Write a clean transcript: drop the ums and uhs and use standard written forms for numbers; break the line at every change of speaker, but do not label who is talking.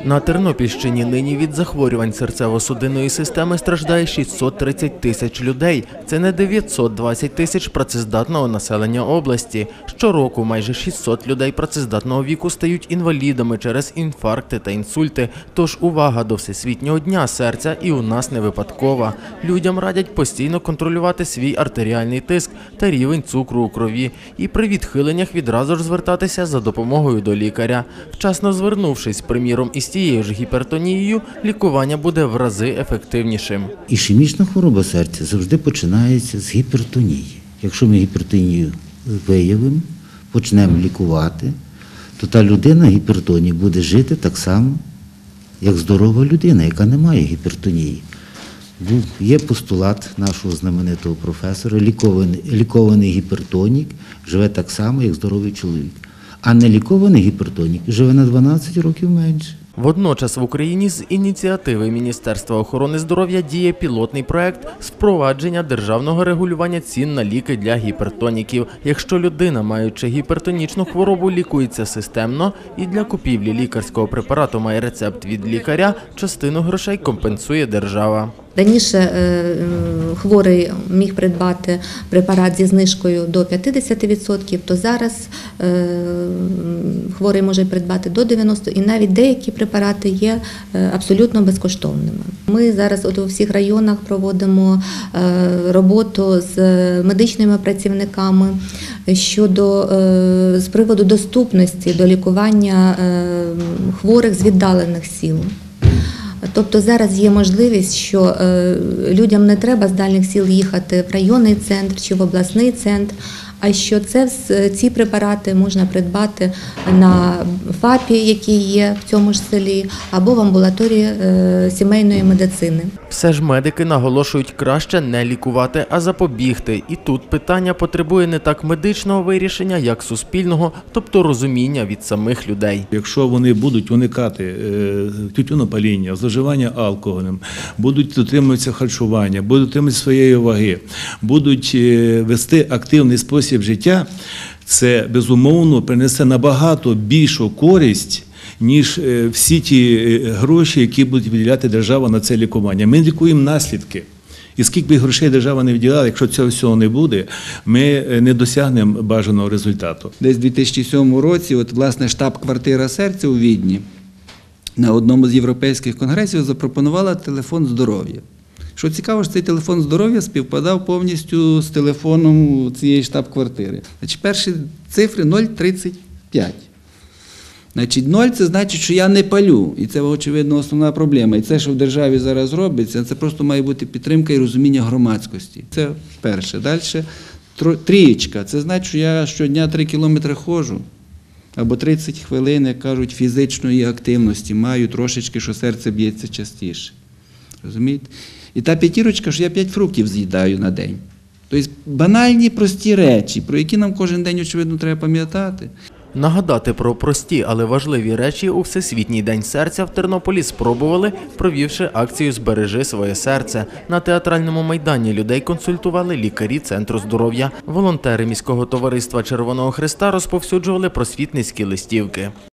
На Тернопільщині нині від захворювань серцево-судинної системи страждає 630 тисяч людей. Це не 920 тисяч працездатного населення області. Щороку майже 600 людей працездатного віку стають інвалідами через інфаркти та інсульти. Тож увага до Всесвітнього дня серця і у нас не випадкова. Людям радять постійно контролювати свій артеріальний тиск та рівень цукру у крові. І при відхиленнях відразу ж звертатися за допомогою до лікаря. Вчасно звернувшись, приміром, із тією ж гіпертонією, лікування буде в рази ефективнішим.
Ішемічна хвороба серця завжди починається з гіпертонії. Якщо ми гіпертонію виявимо, почнемо лікувати, то та людина гіпертонії буде жити так само, як здорова людина, яка не має гіпертонії. Є постулат нашого знаменитого професора: лікований гіпертонік живе так само, як здоровий чоловік. А нелікований гіпертонік живе на 12 років менше.
Водночас в Україні з ініціативи Міністерства охорони здоров'я діє пілотний проект з впровадження державного регулювання цін на ліки для гіпертоніків. Якщо людина, маючи гіпертонічну хворобу, лікується системно і для купівлі лікарського препарату має рецепт від лікаря, частину грошей компенсує держава.
Раніше хворий міг придбати препарат зі знижкою до 50%, то зараз хворий може придбати до 90%, і навіть деякі препарати є абсолютно безкоштовними. Ми зараз у всіх районах проводимо роботу з медичними працівниками з приводу доступності до лікування хворих з віддалених сіл. Тобто зараз є можливість, що людям не треба з дальніх сіл їхати в районний центр чи в обласний центр, а що ці препарати можна придбати на ФАПі, який є в цьому ж селі, або в амбулаторії сімейної медицини.
Все ж медики наголошують, краще не лікувати, а запобігти. І тут питання потребує не так медичного вирішення, як суспільного, тобто розуміння від самих людей.
Якщо вони будуть уникати тютюнопаління, зловживання алкоголем, будуть дотримуватися харчування, будуть дотримуватися своєї ваги, будуть вести активний спосіб життя, це, безумовно, принесе набагато більшу користь, ніж всі ті гроші, які буде виділяти держава на це лікування. Ми лікуємо наслідки. І скільки б грошей держава не виділяла, якщо цього всього не буде, ми не досягнемо бажаного результату.
Десь у 2007 році, власне, штаб-квартира серця у Відні на одному з європейських конгресів запропонувала телефон здоров'я. Що цікаво, що цей телефон здоров'я співпадав повністю з телефоном цієї штаб-квартири. Перші цифри 0,35. 0 – це значить, що я не палю. І це, очевидно, основна проблема. І це, що в державі зараз робиться, це просто має бути підтримка і розуміння громадськості. Це перше. Далі 3. Це значить, що я щодня 3 кілометри ходжу. Або 30 хвилин, як кажуть, фізичної активності маю трошечки, що серце б'ється частіше. Розумієте? І та 5, що я 5 фруктів з'їдаю на день. Тобто банальні, прості речі, про які нам кожен день, очевидно, треба пам'ятати.
Нагадати про прості, але важливі речі у Всесвітній день серця в Тернополі спробували, провівши акцію «Збережи своє серце». На театральному майдані людей консультували лікарі Центру здоров'я. Волонтери міського товариства Червоного Хреста розповсюджували просвітницькі листівки.